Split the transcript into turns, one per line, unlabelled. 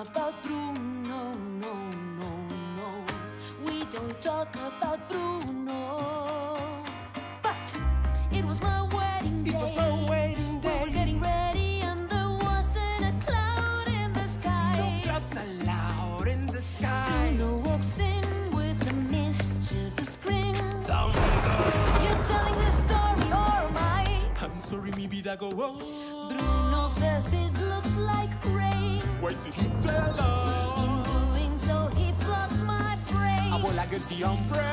about Bruno, no, no, no. We don't talk about Bruno. But it was my wedding day.
It was our wedding day.
We were getting ready and there wasn't a cloud in the sky.
No clouds allowed in the sky.
Bruno walks in with a mischievous grin.
Thunder.
You're telling this story or am I?
I'm sorry, maybe that go wrong.
Bruno says it looks like rain.
Why did he tell
In
us?
doing so, he floods my brain.
I will like a the umbrella.